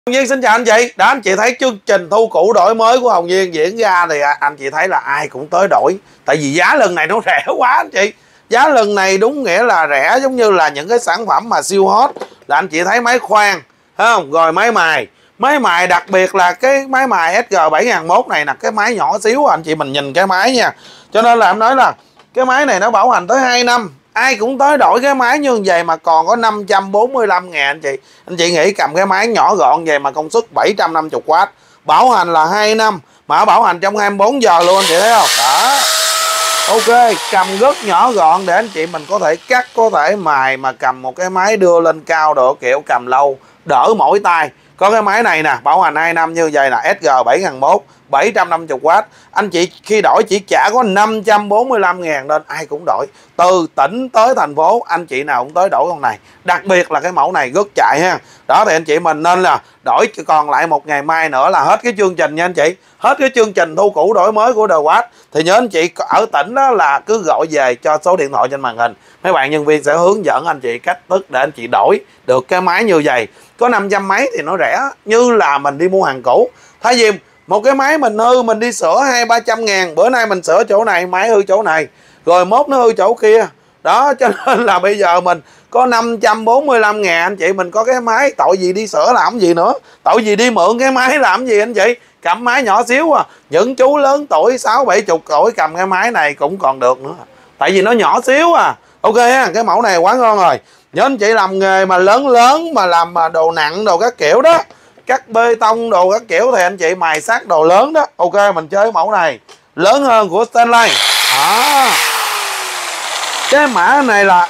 Hồng Viên xin chào anh chị. Đó, anh chị thấy chương trình thu cũ đổi mới của Hồng Viên diễn ra thì anh chị thấy là ai cũng tới đổi. Tại vì giá lần này nó rẻ quá anh chị. Giá lần này đúng nghĩa là rẻ, giống như là những cái sản phẩm mà siêu hot. Là anh chị thấy máy khoan, thấy không? Rồi máy mài. Máy mài đặc biệt là cái máy mài SG7001 này nè, cái máy nhỏ xíu anh chị mình nhìn cái máy nha. Cho nên là em nói là cái máy này nó bảo hành tới 2 năm. Ai cũng tới đổi cái máy như vậy mà còn có 545 ngàn anh chị. Anh chị nghĩ cầm cái máy nhỏ gọn vậy mà công suất 750W, bảo hành là 2 năm, mà bảo hành trong 24 giờ luôn anh chị thấy không? Đó. Ok, cầm rất nhỏ gọn để anh chị mình có thể cắt, có thể mài, mà cầm một cái máy đưa lên cao độ kiểu cầm lâu, đỡ mỏi tay. Có cái máy này nè, bảo hành 2 năm như vậy là SG7001 750W. Anh chị khi đổi chỉ trả có 545 ngàn nên ai cũng đổi. Từ tỉnh tới thành phố anh chị nào cũng tới đổi con này. Đặc biệt là cái mẫu này rất chạy ha. Đó thì anh chị mình nên là đổi, còn lại một ngày mai nữa là hết cái chương trình nha anh chị. Hết cái chương trình thu cũ đổi mới của The Watt. Thì nhớ anh chị ở tỉnh đó là cứ gọi về cho số điện thoại trên màn hình. Mấy bạn nhân viên sẽ hướng dẫn anh chị cách thức để anh chị đổi được cái máy như vậy. Có 500 mấy thì nó rẻ như là mình đi mua hàng cũ. Thay vì một cái máy mình hư mình đi sửa 200-300 ngàn, bữa nay mình sửa chỗ này máy hư chỗ này, rồi mốt nó hư chỗ kia. Đó cho nên là bây giờ mình có 545 ngàn anh chị, mình có cái máy, tội gì đi sửa làm gì nữa, tội gì đi mượn cái máy làm gì anh chị. Cầm máy nhỏ xíu à, những chú lớn tuổi 60-70 tuổi cầm cái máy này cũng còn được nữa, tại vì nó nhỏ xíu à. Ok ha, cái mẫu này quá ngon rồi. Nhớ anh chị làm nghề mà lớn lớn mà làm đồ nặng đồ các kiểu đó, cắt bê tông đồ các kiểu thì anh chị mài sắt đồ lớn đó, ok mình chơi mẫu này lớn hơn của Stanley. Cái mã này là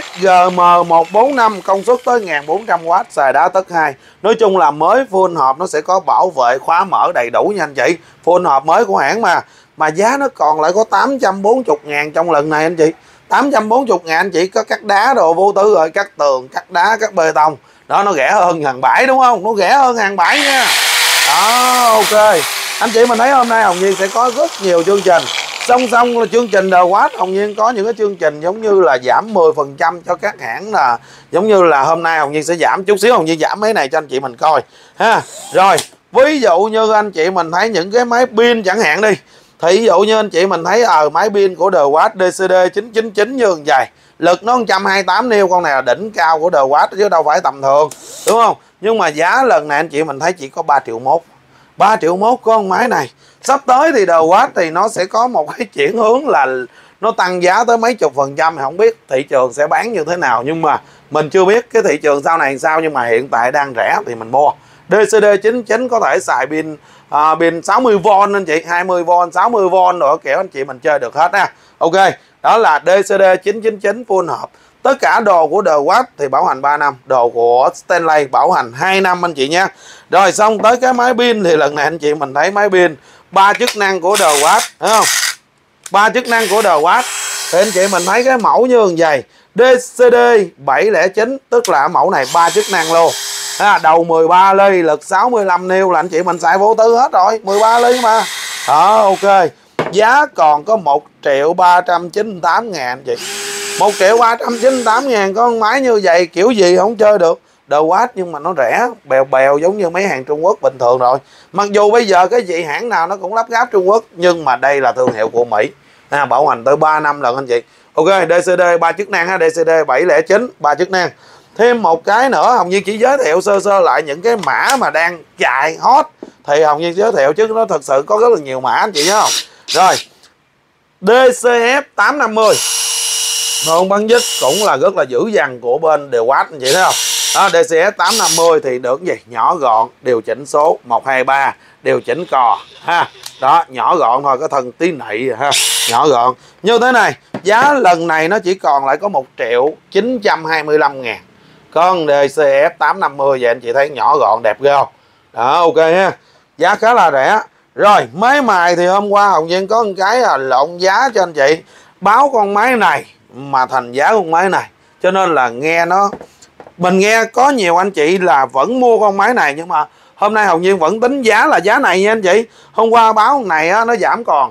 SGM145, công suất tới 1400W, xài đá tất 2. Nói chung là mới full hộp, nó sẽ có bảo vệ khóa mở đầy đủ nha anh chị. Full hộp mới của hãng mà giá nó còn lại có 840 ngàn trong lần này anh chị. 840 ngàn anh chị có cắt đá đồ vô tư rồi, cắt tường, cắt đá, cắt bê tông. Đó nó rẻ hơn hàng bãi đúng không? Nó rẻ hơn hàng bãi nha. Đó ok. Anh chị mình thấy hôm nay Hồng Viên sẽ có rất nhiều chương trình. Song song là chương trình The Watt, Hồng Viên có những cái chương trình giống như là giảm 10% cho các hãng, là giống như là hôm nay Hồng Viên sẽ giảm chút xíu, Hồng Viên giảm mấy này cho anh chị mình coi ha. Rồi ví dụ như anh chị mình thấy những cái máy pin chẳng hạn đi, thì ví dụ như anh chị mình thấy máy pin của The Watt DCD 999 như vậy, lực nó 128 niêu, con này là đỉnh cao của The Watt chứ đâu phải tầm thường đúng không. Nhưng mà giá lần này anh chị mình thấy chỉ có 3 triệu mốt, 3 triệu mốt có con máy này. Sắp tới thì The Watt thì nó sẽ có một cái chuyển hướng là nó tăng giá tới mấy chục %, thì không biết thị trường sẽ bán như thế nào, nhưng mà mình chưa biết cái thị trường sau này sao. Nhưng mà hiện tại đang rẻ thì mình mua. DCD 99 có thể xài pin pin 60V anh chị, 20V 60V rồi kiểu anh chị mình chơi được hết ha. Ok, đó là DCD 999 full hộp. Tất cả đồ của The Watt thì bảo hành 3 năm, đồ của Stanley bảo hành 2 năm anh chị nha. Rồi xong tới cái máy pin thì lần này anh chị mình thấy máy pin 3 chức năng của The Watt, thấy không? 3 chức năng của The Watt thì anh chị mình thấy cái mẫu như vậy, DCD 709, tức là mẫu này 3 chức năng luôn. Đầu 13 ly, lực 65 niêu là anh chị mình xài vô tư hết rồi, 13 ly mà. Đó ok. Giá còn có 1.398 ngàn anh chị. 1.398 ngàn có con máy như vậy kiểu gì không chơi được. The Watt nhưng mà nó rẻ bèo bèo giống như mấy hàng Trung Quốc bình thường rồi. Mặc dù bây giờ cái gì hãng nào nó cũng lắp ráp Trung Quốc, nhưng mà đây là thương hiệu của Mỹ. Bảo hành tới 3 năm lần anh chị. Ok, DCD 3 chức năng ha, DCD 709 3 chức năng. Thêm một cái nữa, Hồng Nhiên chỉ giới thiệu sơ sơ lại những cái mã mà đang chạy hot thì Hồng Nhiên giới thiệu, chứ nó thật sự có rất là nhiều mã anh chị nhớ không. Rồi DCF 850 nôn bắn dít cũng là rất là dữ dằn của bên The Watt anh chị thấy không. Đó, DCF 850 thì được cái gì? Nhỏ gọn, điều chỉnh số 123, điều chỉnh cò ha. Đó, nhỏ gọn thôi, có thân tí nị ha, nhỏ gọn. Như thế này, giá lần này nó chỉ còn lại có 1.925 ngàn. Con DCF 850 vậy anh chị thấy nhỏ gọn đẹp ghê không? Đó, ok ha. Giá khá là rẻ. Rồi, máy mài thì hôm qua Hồng Viên có một cái lộn giá cho anh chị. Báo con máy này mà thành giá con máy này. Cho nên là nghe nó, mình nghe có nhiều anh chị là vẫn mua con máy này, nhưng mà hôm nay Hồng Nhiên vẫn tính giá là giá này nha anh chị. Hôm qua báo con này nó giảm còn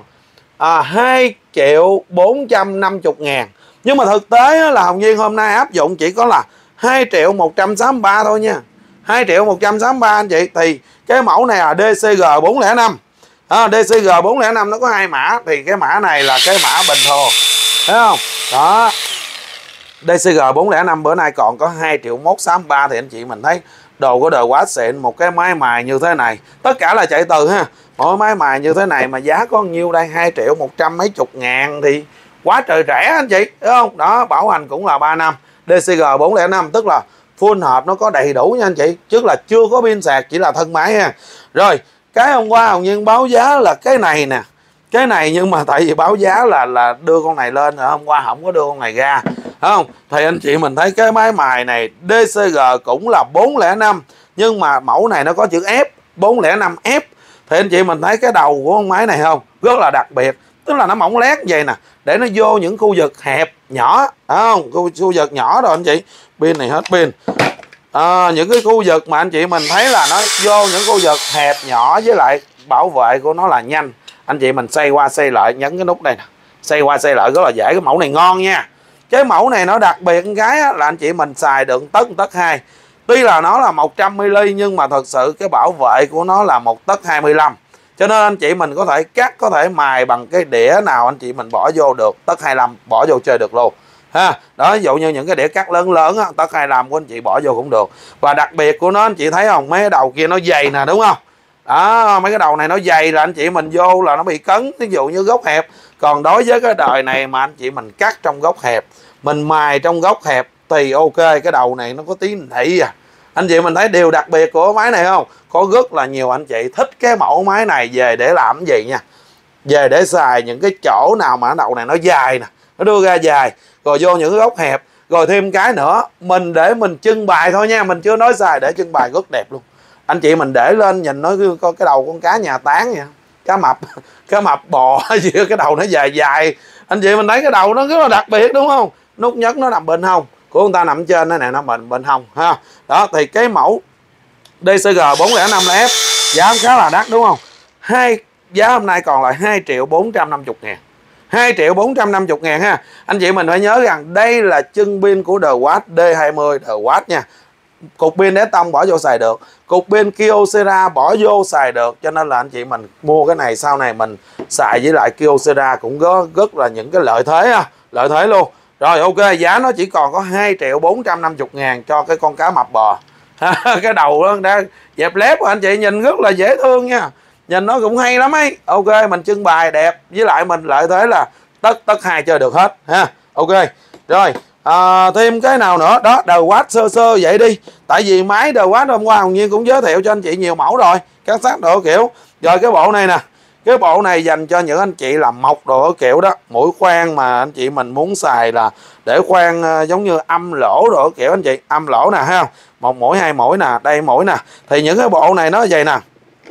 2.450 ngàn. Nhưng mà thực tế là Hồng Nhiên hôm nay áp dụng chỉ có là 2.163 thôi nha. 2 triệu 163 anh chị. Thì cái mẫu này là DCG 405. DCG 405 nó có 2 mã, thì cái mã này là cái mã bình thường, thấy không? Đó, DCG 405 bữa nay còn có 2 triệu 163. Thì anh chị mình thấy đồ của đời quá xịn, một cái máy mài như thế này, tất cả là chạy từ ha, mỗi máy mài như thế này mà giá có nhiêu đây, 2 triệu 100 mấy chục ngàn thì quá trời rẻ anh chị, đúng không? Đó, bảo hành cũng là 3 năm, DCG 405 tức là full hộp, nó có đầy đủ nha anh chị, chứ là chưa có pin sạc, chỉ là thân máy ha. Rồi cái hôm qua Hồng Nhân báo giá là cái này nè, cái này nhưng mà tại vì báo giá là đưa con này lên rồi, hôm qua không có đưa con này ra, không? Thì anh chị mình thấy cái máy mài này DCG cũng là 405, nhưng mà mẫu này nó có chữ F, 405F. Thì anh chị mình thấy cái đầu của con máy này không, rất là đặc biệt, tức là nó mỏng lét vậy nè, để nó vô những khu vực hẹp nhỏ, không? Khu vực nhỏ rồi anh chị, pin này hết pin. Những cái khu vực mà anh chị mình thấy là nó vô những khu vực hẹp nhỏ, với lại bảo vệ của nó là nhanh. Anh chị mình xoay qua xoay lại, nhấn cái nút đây nè, xoay qua xoay lại rất là dễ. Cái mẫu này ngon nha. Cái mẫu này nó đặc biệt cái là anh chị mình xài được tấc 2. Tuy là nó là 100ml nhưng mà thật sự cái bảo vệ của nó là 1 tấc 25. Cho nên anh chị mình có thể cắt, có thể mài bằng cái đĩa nào anh chị mình bỏ vô được, tấc 25 bỏ vô chơi được luôn ha. Đó, ví dụ như những cái đĩa cắt lớn lớn á, tấc 25 của anh chị bỏ vô cũng được. Và đặc biệt của nó anh chị thấy không, mấy cái đầu kia nó dày nè, đúng không? Đó, mấy cái đầu này nó dày là anh chị mình vô là nó bị cấn, ví dụ như góc hẹp. Còn đối với cái đời này mà anh chị mình cắt trong góc hẹp, mình mài trong góc hẹp thì ok, cái đầu này nó có tí nỉ à. Anh chị mình thấy điều đặc biệt của máy này không? Có rất là nhiều anh chị thích cái mẫu máy này về để làm cái gì nha, về để xài những cái chỗ nào mà đầu này nó dài nè, nó đưa ra dài, rồi vô những cái góc hẹp. Rồi thêm cái nữa, mình để mình trưng bày thôi nha, mình chưa nói xài, để trưng bày rất đẹp luôn. Anh chị mình để lên nhìn nó coi cái đầu con cá nhà táng vậy, cá mập cá mập bò gì cái đầu nó dài dài, anh chị mình thấy cái đầu nó rất là đặc biệt, đúng không? Nút nhấn nó nằm bên hông của người ta, nằm trên đây nè, nó bên hông ha. Đó, thì cái mẫu DCG 405 là F, giá khá là đắt đúng không? Giá hôm nay còn lại 2 triệu 450 ngàn, 2 triệu 450 ngàn ha. Anh chị mình phải nhớ rằng đây là chân pin của The Watt D20 The Watt nha. Cục pin đế tông bỏ vô xài được, cục pin Kyocera bỏ vô xài được, cho nên là anh chị mình mua cái này sau này mình xài với lại Kyocera cũng có rất là những cái lợi thế ha, lợi thế luôn. Rồi ok, giá nó chỉ còn có 2 triệu 450 ngàn cho cái con cá mập bò. Cái đầu đó đã dẹp lép anh chị, nhìn rất là dễ thương nha, nhìn nó cũng hay lắm ấy. Ok, mình trưng bày đẹp, với lại mình lợi thế là tấc 2 chơi được hết ha. Ok rồi, thêm cái nào nữa đó, The Watt sơ sơ vậy đi, tại vì máy The Watt hôm qua Hồng Nhiên cũng giới thiệu cho anh chị nhiều mẫu rồi, các sát đồ kiểu. Rồi cái bộ này nè, cái bộ này dành cho những anh chị làm mộc đồ kiểu đó, mũi khoan mà anh chị mình muốn xài là để khoan giống như âm lỗ đồ kiểu anh chị, âm lỗ nè ha, 1 mũi 2 mũi nè, đây mũi nè. Thì những cái bộ này nó vậy nè,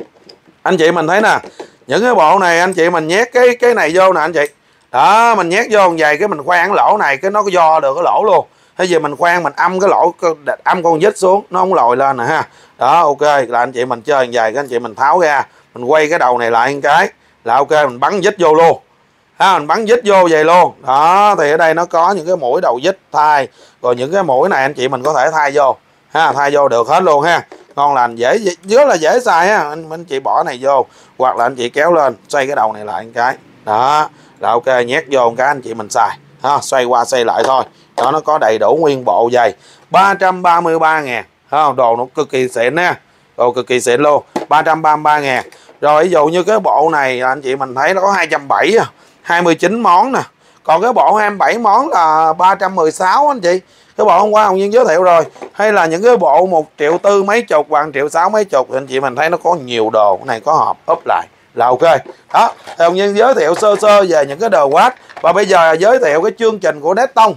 anh chị mình thấy nè, những cái bộ này anh chị mình nhét cái này vô nè anh chị. Đó, mình nhét vô vậy cái mình khoan lỗ này, cái nó có do được cái lỗ luôn. Thế giờ mình khoan mình âm cái lỗ, âm con vít xuống nó không lòi lên nè ha. Đó ok, là anh chị mình chơi vài cái anh chị mình tháo ra, mình quay cái đầu này lại một cái là ok, mình bắn vít vô luôn ha, mình bắn vít vô vậy luôn. Đó, thì ở đây nó có những cái mũi đầu vít thay, rồi những cái mũi này anh chị mình có thể thay vô ha, thay vô được hết luôn ha. Ngon lành, dễ, rất là dễ xài ha. Anh chị bỏ này vô, hoặc là anh chị kéo lên xoay cái đầu này lại một cái, đó là ok, nhét vô một cái anh chị mình xài ha, xoay qua xoay lại thôi. Đó, nó có đầy đủ nguyên bộ giày, 333 ngàn ha, đồ nó cực kỳ xịn nha, đồ cực kỳ xịn luôn, 333 ngàn. Rồi ví dụ như cái bộ này anh chị mình thấy nó có 270, 29 món nè, còn cái bộ 27 món là 316 anh chị. Cái bộ hôm qua Hồng Nhiên giới thiệu rồi. Hay là những cái bộ 1 triệu 4 mấy chục và 1 triệu 6 mấy chục, thì anh chị mình thấy nó có nhiều đồ. Cái này có hộp úp lại là ok. Đó, thì Hồng Nhiên giới thiệu sơ sơ về những cái đồ Watt. Và bây giờ giới thiệu cái chương trình của Detton.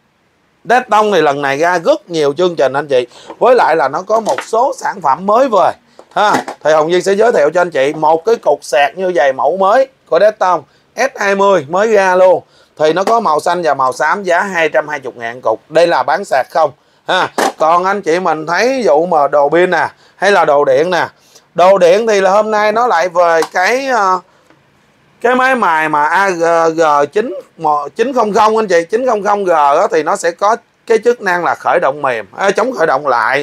Detton thì lần này ra rất nhiều chương trình anh chị, với lại là nó có một số sản phẩm mới về ha. Thì Hồng Nhiên sẽ giới thiệu cho anh chị một cái cục sạc như vậy, mẫu mới của Detton S20 mới ra luôn. Thì nó có màu xanh và màu xám, giá 220 ngàn cục. Đây là bán sạc không ha. Còn anh chị mình thấy ví dụ mà đồ pin nè, hay là đồ điện nè. Đồ điện thì là hôm nay nó lại về cái máy mài mà AG 900 anh chị, 900G thì nó sẽ có cái chức năng là khởi động mềm, chống khởi động lại.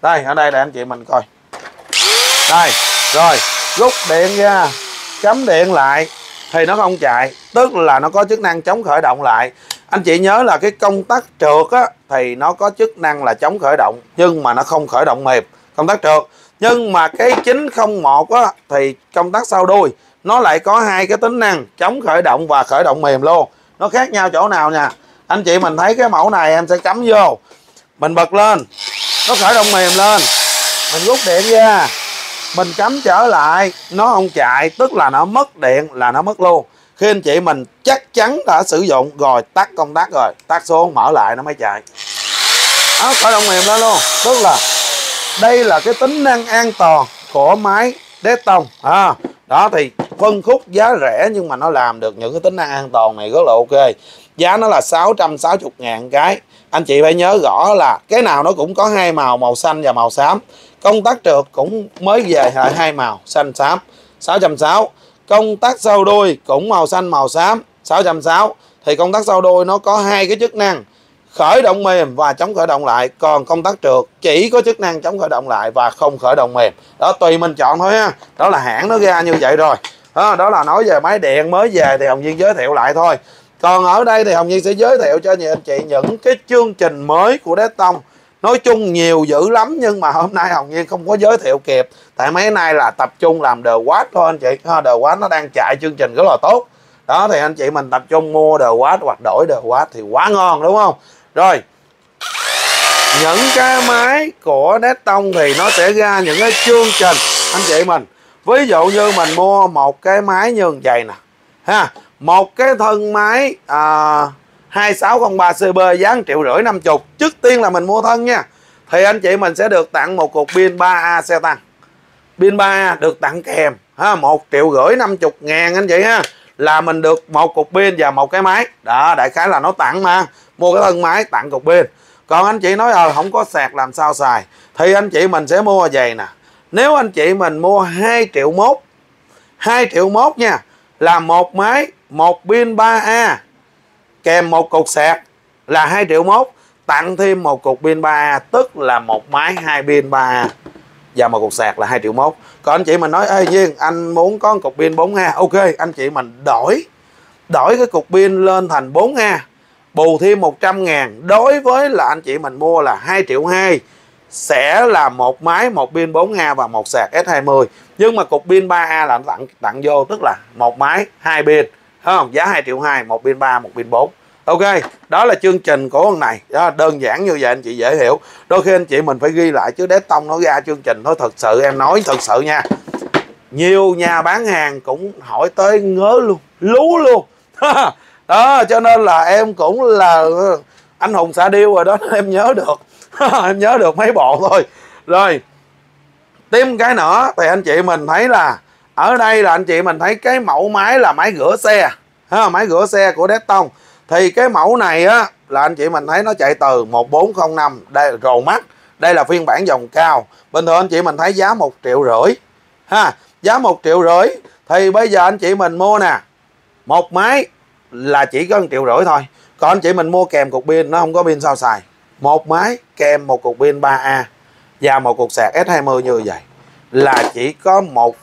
Đây, ở đây để anh chị mình coi. Đây, rồi, rút điện ra, cắm điện lại thì nó không chạy, tức là nó có chức năng chống khởi động lại. Anh chị nhớ là cái công tắc trượt á thì nó có chức năng là chống khởi động nhưng mà nó không khởi động mềm, công tắc trượt. Nhưng mà cái 901 á thì công tắc sau đuôi nó lại có hai cái tính năng chống khởi động và khởi động mềm luôn. Nó khác nhau chỗ nào nha. Anh chị mình thấy cái mẫu này em sẽ cắm vô, mình bật lên, nó khởi động mềm lên, mình rút điện ra, mình cắm trở lại, nó không chạy, tức là nó mất điện là nó mất luôn. Khi anh chị mình chắc chắn đã sử dụng rồi, tắt công tắc rồi, tắt xuống mở lại nó mới chạy. Đó, khởi động mềm lên luôn. Tức là đây là cái tính năng an toàn của máy Detton. Đó thì phân khúc giá rẻ nhưng mà nó làm được những cái tính năng an toàn này rất là ok. Giá nó là 660.000 cái. Anh chị phải nhớ rõ là cái nào nó cũng có hai màu, màu xanh và màu xám. Công tắc trượt cũng mới về lại hai màu xanh xám, 660. Công tắc sau đuôi cũng màu xanh màu xám, 660. Thì công tắc sau đuôi nó có hai cái chức năng khởi động mềm và chống khởi động lại, còn công tắc trượt chỉ có chức năng chống khởi động lại và không khởi động mềm. Đó, tùy mình chọn thôi ha. Đó là hãng nó ra như vậy rồi. Đó là nói về máy điện mới về thì Hồng Viên giới thiệu lại thôi. Còn ở đây thì Hồng Viên sẽ giới thiệu cho anh chị những cái chương trình mới của Detton. Nói chung nhiều dữ lắm nhưng mà hôm nay Hồng Viên không có giới thiệu kịp. Tại mấy nay là tập trung làm The Watch thôi anh chị. The Watch nó đang chạy chương trình rất là tốt. Đó thì anh chị mình tập trung mua The Watch hoặc đổi The Watch thì quá ngon đúng không? Rồi, những cái máy của Detton thì nó sẽ ra những cái chương trình anh chị mình. Ví dụ như mình mua một cái máy như vậy nè ha, một cái thân máy 2603CB giá 1.550.000. Trước tiên là mình mua thân nha, thì anh chị mình sẽ được tặng một cục pin 3A xe tăng. Pin 3A được tặng kèm ha, 1.550.000 anh chị ha, là mình được một cục pin và một cái máy. Đó, đại khái là nó tặng mà. Mua cái thân máy tặng cục pin. Còn anh chị nói không có sạc làm sao xài, thì anh chị mình sẽ mua vậy nè. Nếu anh chị mình mua 2.100.000, 2.100.000 nha, là một máy, một pin 3A kèm một cục sạc là 2.100.000, tặng thêm một cục pin 3A, tức là một máy hai pin 3A và một cục sạc là 2.100.000. Còn anh chị mình nói ê Duyên anh muốn có một cục pin 4A, ok, anh chị mình đổi cái cục pin lên thành 4A, bù thêm 100.000. Đối với là anh chị mình mua là 2.200.000 sẽ là một máy, một pin 4A và một sạc S20. Nhưng mà cục pin 3A là tặng vô, tức là một máy hai pin, thấy không? Giá 2.200.000, một pin 3, một pin 4. Ok, đó là chương trình của con này. Đó, đơn giản như vậy anh chị dễ hiểu. Đôi khi anh chị mình phải ghi lại chứ Detton nó ra chương trình thôi. Thật sự em nói thật sự nha, nhiều nhà bán hàng cũng hỏi tới ngớ luôn, lú luôn. Đó, cho nên là em cũng là anh hùng xạ điêu rồi đó, em nhớ được. Em nhớ được mấy bộ thôi. Rồi tiếp cái nữa thì anh chị mình thấy là ở đây là anh chị mình thấy cái mẫu máy là máy rửa xe ha, máy rửa xe của Detton. Thì cái mẫu này á là anh chị mình thấy nó chạy từ 1405, đây Pro Max, đây là phiên bản dòng cao. Bình thường anh chị mình thấy giá 1.500.000 ha, giá 1.500.000. Thì bây giờ anh chị mình mua nè, một máy là chỉ có 1.500.000 thôi. Còn anh chị mình mua kèm cục pin, nó không có pin sao xài, một máy kèm một cục pin 3A và một cục sạc S20 như vậy là chỉ có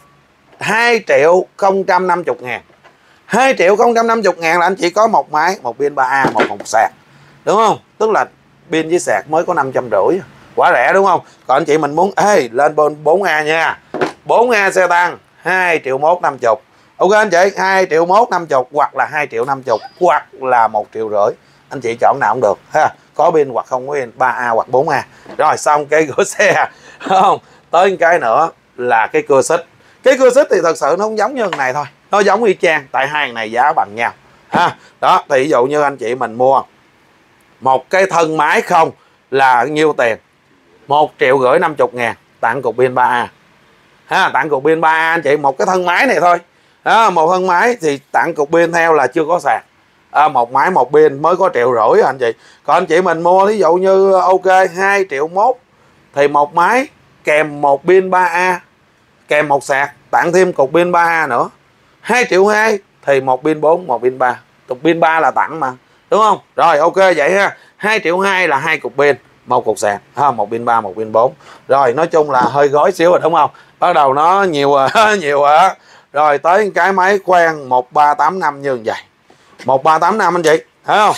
2.050.000. 2.050.000 là anh chỉ có một máy, một pin 3A, một cục sạc, đúng không? Tức là pin với sạc mới có 550, quá rẻ đúng không? Còn anh chị mình muốn ê lên 4A nha, 4A xe tăng 2.150.000. Ok anh chị, 2.150.000 hoặc là 2.500.000 hoặc là 1.500.000. Anh chị chọn nào cũng được ha, có pin hoặc không có pin, 3A hoặc 4A. Rồi xong cái rửa xe không? Tới cái nữa là cái cưa xích. Cái cưa xích thì thật sự nó không giống như này thôi, nó giống y chang, tại hai thằng này giá bằng nhau ha. Đó thì ví dụ như anh chị mình mua một cái thân máy không là nhiêu tiền, 1.550.000 tặng cục pin 3A ha, tặng cục pin 3A anh chị, một cái thân máy này thôi đó, một thân máy thì tặng cục pin theo là chưa có sạc. Một máy một pin mới có 1.500.000 anh chị. Còn anh chị mình mua ví dụ như ok 2.100.000 thì một máy kèm một pin 3A kèm một sạc, tặng thêm cục pin 3A nữa, 2.200.000 thì một pin 4, một pin 3. Cục pin 3 là tặng mà, đúng không? Rồi ok vậy ha, 2.200.000 là hai cục pin, một cục sạc ha, một pin 3 một pin 4. Rồi nói chung là hơi gói xíu rồi đúng không, bắt đầu nó nhiều nhiều á. Rồi tới cái máy quen 1385 như vậy, 1385 anh chị thấy không,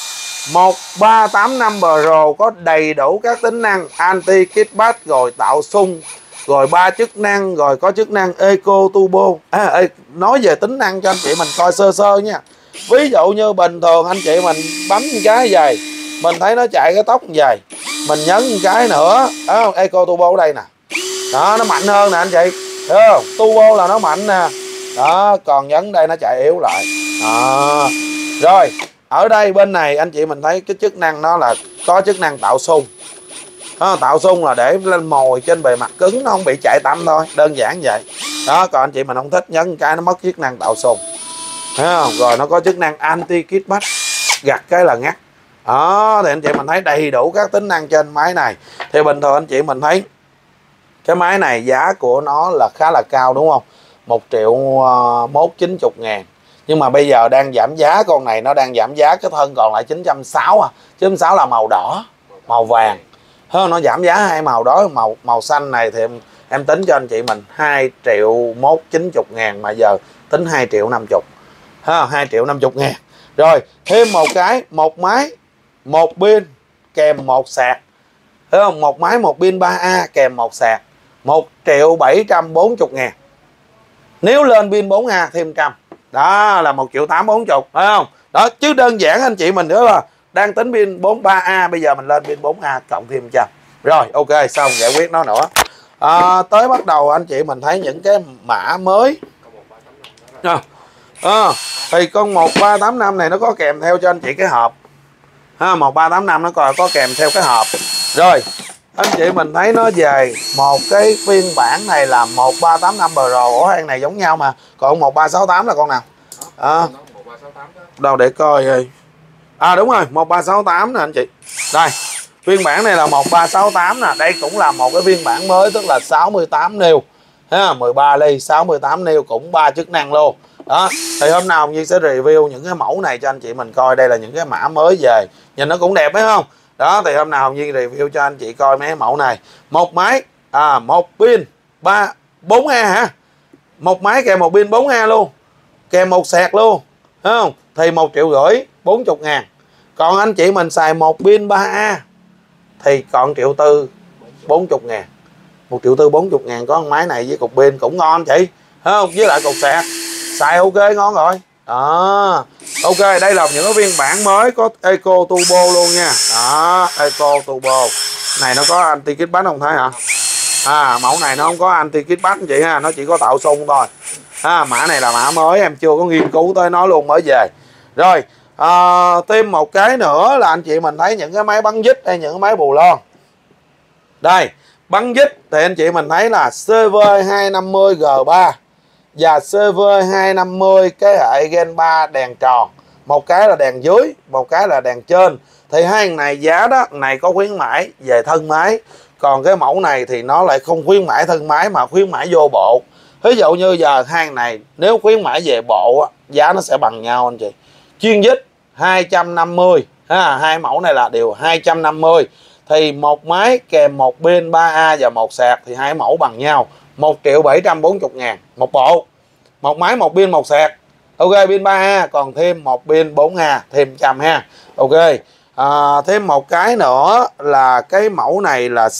1385 Pro có đầy đủ các tính năng anti kickback, rồi tạo xung, rồi 3 chức năng, rồi có chức năng Eco Turbo. Nói về tính năng cho anh chị mình coi sơ sơ nha. Ví dụ như bình thường anh chị mình bấm cái vậy, mình thấy nó chạy cái tốc vậy, mình nhấn cái nữa đó, Eco Turbo ở đây nè, đó nó mạnh hơn nè anh chị, thấy không, Turbo là nó mạnh nè, đó còn nhấn đây nó chạy yếu lại đó. Rồi ở đây bên này anh chị mình thấy cái chức năng nó là có chức năng tạo xung. Tạo xung là để lên mồi trên bề mặt cứng nó không bị chạy tăm thôi, đơn giản vậy đó. Còn anh chị mình không thích nhấn cái nó mất chức năng tạo xung, thấy không. Rồi nó có chức năng anti kickback, gặt cái là ngắt đó. Thì anh chị mình thấy đầy đủ các tính năng trên máy này. Thì bình thường anh chị mình thấy cái máy này giá của nó là khá là cao đúng không, 1.190.000. Nhưng mà bây giờ đang giảm giá, con này nó đang giảm giá cái thân còn lại 960 à. 960 là màu đỏ, màu vàng. Nó giảm giá hai màu đó, màu xanh này thì em tính cho anh chị mình 2.190.000 mà giờ tính 2.050.000. 2.050.000. Rồi thêm một cái, một máy một pin kèm một sạc, thấy không, một máy một pin 3A kèm một sạc, 1.740.000. Nếu lên pin 4A thêm trăm, đó là 1.840.000, phải không đó. Chứ đơn giản anh chị mình nữa là đang tính pin 43A, bây giờ mình lên pin 4A cộng thêm trăm. Rồi ok, xong giải quyết nó nữa. Tới bắt đầu anh chị mình thấy những cái mã mới. Thì con 1385 này nó có kèm theo cho anh chị cái hộp 1385 nó có kèm theo cái hộp. Rồi anh chị mình thấy nó về một cái phiên bản này là 1385 Pro. Ủa hàng này giống nhau mà, còn 1368 là con nào? Đâu để coi rồi. Đúng rồi, 1368 nè anh chị. Đây, phiên bản này là 1368 nè. Đây cũng là một cái phiên bản mới, tức là 68 nêu, 13 ly 68 nêu, cũng 3 chức năng luôn đó. Thì hôm nào Nhi sẽ review những cái mẫu này cho anh chị mình coi. Đây là những cái mã mới về, nhìn nó cũng đẹp phải không đó. Thì hôm nào Nhi review cho anh chị coi mấy mẫu này. Một máy một pin 4A hả, một máy kèm một pin 4A luôn, kèm một sạc luôn, thấy không, thì 1.540.000. Còn anh chị mình xài một pin 3A thì còn 1.440.000. 1.440.000 có con máy này với cục pin cũng ngon chị, thấy không, với lại cục sạc xài ok ngon rồi đó. Ok, đây là những cái phiên bản mới có Eco Turbo luôn nha đó. Eco Turbo này nó có anti kickback không thấy hả? Mẫu này nó không có anti kickback chị ha, nó chỉ có tạo xung thôi. Mã này là mã mới, em chưa có nghiên cứu tới nó luôn, mới về. Rồi thêm một cái nữa là anh chị mình thấy những cái máy bắn dít hay những cái máy bù lon. Đây, bắn dít thì anh chị mình thấy là CV250G3 và CV250 cái hệ Gen 3 đèn tròn, một cái là đèn dưới, một cái là đèn trên. Thì hai thằng này giá đó, này có khuyến mãi về thân máy, còn cái mẫu này thì nó lại không khuyến mãi thân máy mà khuyến mãi vô bộ. Ví dụ như giờ hai thằng này nếu khuyến mãi về bộ giá nó sẽ bằng nhau anh chị. Chuyên dít 250 hai mẫu này là đều 250. Thì một máy kèm một pin 3A và một sạc thì hai mẫu bằng nhau, 1.740.000 một bộ. Một máy một pin một sạc, ok, pin 3A còn thêm một pin 4A thêm trăm ha. Ok, thêm một cái nữa là cái mẫu này là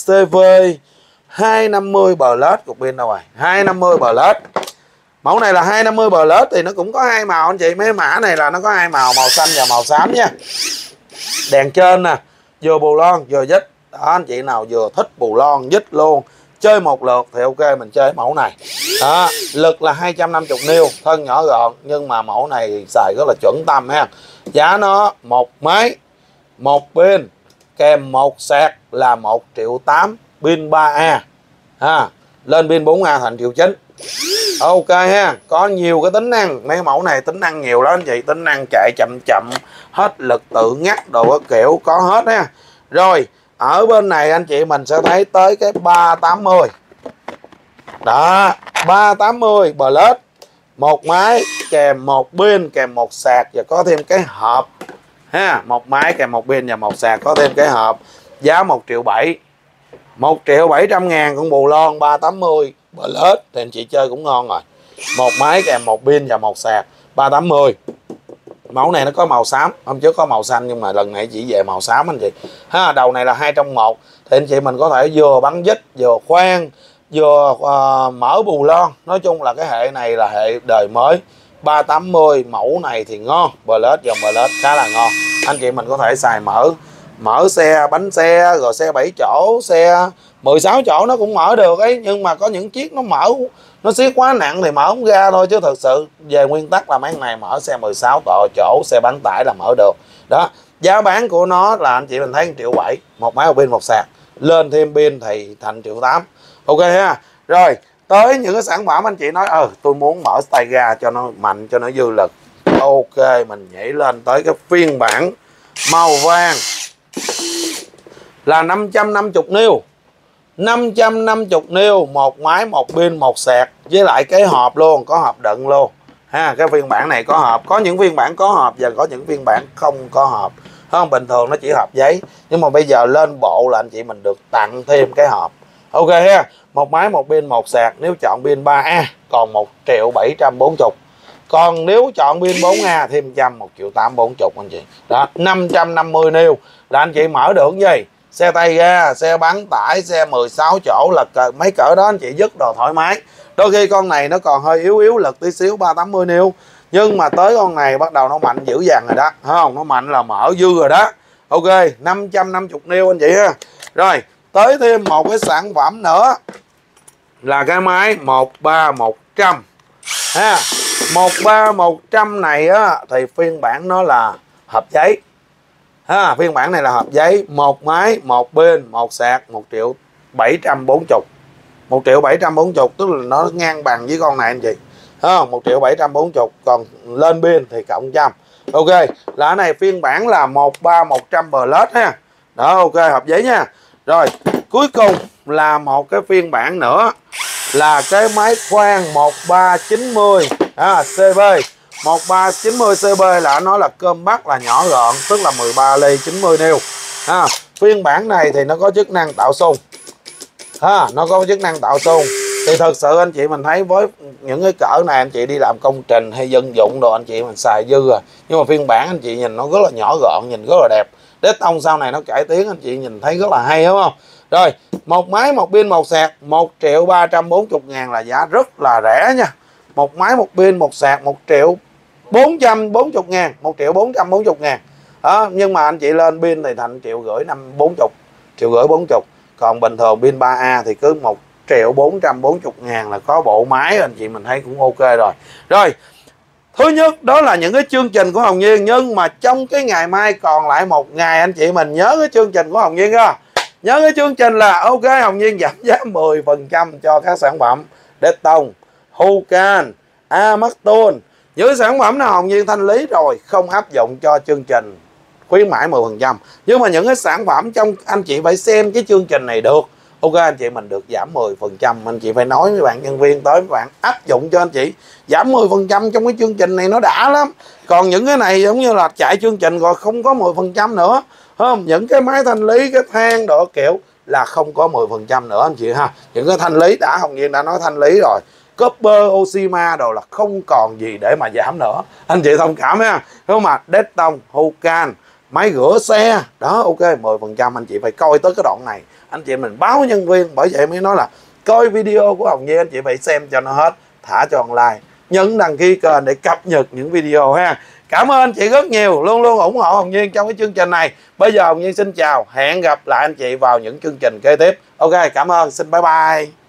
CV250 Plus, cục pin đâu rồi, 250 Plus. Mẫu này là 250 Plus thì nó cũng có hai màu anh chị. Mấy mã này là nó có hai màu, màu xanh và màu xám nha. Đèn trên nè, vừa bù lon vừa dít đó. Anh chị nào vừa thích bù lon dít luôn, chơi một lượt thì ok, mình chơi mẫu này đó. Lực là 250 N, thân nhỏ gọn, nhưng mà mẫu này xài rất là chuẩn tâm ha. Giá nó một máy một pin kèm một sạc là 1.800.000, pin 3A lên pin 4A thành 1.900.000. Ok ha, có nhiều cái tính năng, mấy mẫu này tính năng nhiều lắm anh chị, tính năng chạy chậm chậm, hết lực tự ngắt đồ các kiểu có hết ha. Rồi ở bên này anh chị mình sẽ thấy tới cái 380 đó, 380 Plus, một máy kèm một pin kèm một sạc và có thêm cái hộp ha. Một máy kèm một pin và một sạc có thêm cái hộp. giá 1.700.000. 1.700.000 con bù lon 380 Plus thì anh chị chơi cũng ngon rồi. Một máy kèm một pin và một sạc 380. Mẫu này nó có màu xám, hôm trước có màu xanh nhưng mà lần này chỉ về màu xám anh chị ha. Đầu này là 2 trong 1 thì anh chị mình có thể vừa bắn dít, vừa khoan, vừa mở bù lon. Nói chung là cái hệ này là hệ đời mới 380. Mẫu này thì ngon, Plus, dòng Plus khá là ngon. Anh chị mình có thể xài mở xe, bánh xe, rồi xe 7 chỗ, xe 16 chỗ nó cũng mở được ấy. Nhưng mà có những chiếc nó mở, nó siết quá nặng thì mở không ra thôi, chứ thực sự về nguyên tắc là mấy này mở xe 16 chỗ, xe bán tải là mở được. Đó, giá bán của nó là anh chị mình thấy 1.700.000, một máy một pin một sạc, lên thêm pin thì thành 1.800.000. Ok ha. Rồi tới những cái sản phẩm anh chị nói tôi muốn mở tay ga cho nó mạnh, cho nó dư lực. Ok, mình nhảy lên tới cái phiên bản màu vàng là 550 N 550 N, một máy một pin một sạc với lại cái hộp luôn, có hộp đựng luôn ha. Cái phiên bản này có hộp, có những phiên bản có hộp và có những phiên bản không có hộp. Không, bình thường nó chỉ hộp giấy, nhưng mà bây giờ lên bộ là anh chị mình được tặng thêm cái hộp. Ok ha. Một máy một pin một sạc, nếu chọn pin 3A còn 1.740.000. Còn nếu chọn pin 4A thêm 1.840.000 anh chị. Đó, 550 N là anh chị mở được cái gì? Xe tay ga, xe bán tải, xe 16 chỗ là mấy cỡ đó anh chị dứt đồ thoải mái. Đôi khi con này nó còn hơi yếu lực tí xíu 380 N, nhưng mà tới con này bắt đầu nó mạnh dữ dằn rồi đó, thấy không? Nó mạnh là mở dư rồi đó. Ok, 550 N anh chị ha. Rồi, tới thêm một cái sản phẩm nữa là cái máy 13100 ha. 13100 này á thì phiên bản nó là hộp giấy ha. Phiên bản này là hộp giấy, một máy một pin một sạc 1.740.000. 1.740.000 tức là nó ngang bằng với con này anh chị ha. 1.740.000, còn lên pin thì cộng trăm. Ok, là cái này phiên bản là 13100 Plus ha. Đó, ok, hộp giấy nha. Rồi cuối cùng là một cái phiên bản nữa là cái máy khoan 1390 CB. 1390 CB là nó là compact, là nhỏ gọn, tức là 13 ly 90 N ha. Phiên bản này thì nó có chức năng tạo xung ha, nó có chức năng tạo xung. Thì thật sự anh chị mình thấy với những cái cỡ này anh chị đi làm công trình hay dân dụng đồ anh chị mình xài dư rồi. Nhưng mà phiên bản anh chị nhìn nó rất là nhỏ gọn, nhìn rất là đẹp. Đế tông sau này nó cải tiến anh chị nhìn thấy rất là hay, đúng không? Rồi, một máy một pin một sạc 1.340.000 là giá rất là rẻ nha. Một máy một pin một sạc 1.440.000, 1.440.000 đó. Nhưng mà anh chị lên pin thì thành 1.540.000, 1.540.000. Còn bình thường pin 3A thì cứ 1.440.000 là có bộ máy, anh chị mình thấy cũng ok rồi. Rồi, thứ nhất đó là những cái chương trình của Hồng Nhiên, nhưng mà trong cái ngày mai còn lại một ngày anh chị mình nhớ cái chương trình của Hồng Nhiên đó. Nhớ cái chương trình là ok, Hồng Nhiên giảm giá 10% cho các sản phẩm Dettong, Hucan, Amaton. Những sản phẩm nào Hồng Nhiên thanh lý rồi không áp dụng cho chương trình khuyến mãi 10%. Nhưng mà những cái sản phẩm trong anh chị phải xem cái chương trình này được. Ok, anh chị mình được giảm 10%, anh chị phải nói với bạn nhân viên tới, bạn áp dụng cho anh chị giảm 10% trong cái chương trình này, nó đã lắm. Còn những cái này giống như là chạy chương trình rồi không có 10% nữa, không? Những cái máy thanh lý, cái than độ kiểu là không có 10% nữa anh chị ha. Những cái thanh lý đã Hồng Nhiên đã nói thanh lý rồi, copper, Oshima đồ là không còn gì để mà giảm nữa, anh chị thông cảm ha. Đúng mà Dettong, Hucan, máy rửa xe đó, ok 10%. Anh chị phải coi tới cái đoạn này, anh chị mình báo nhân viên. Bởi vậy mới nói là coi video của Hồng Nhiên anh chị phải xem cho nó hết, thả cho online, nhấn đăng ký kênh để cập nhật những video ha. Cảm ơn anh chị rất nhiều, luôn luôn ủng hộ Hồng Nhiên trong cái chương trình này. Bây giờ Hồng Nhiên xin chào, hẹn gặp lại anh chị vào những chương trình kế tiếp. Ok, cảm ơn, xin bye bye.